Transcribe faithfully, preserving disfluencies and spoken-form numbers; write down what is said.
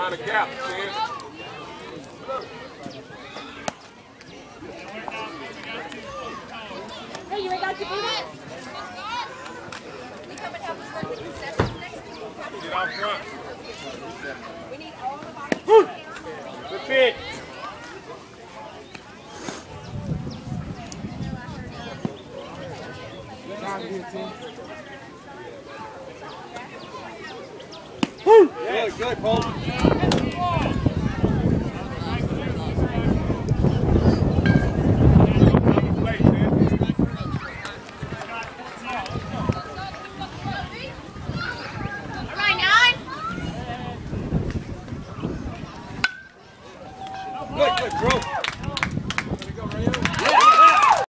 Find a cap, man. Hey, you ain't got your boot? We come and help us work with concessions next week. Get out front. We need all the bodies. Repeat. Good, good, Paul.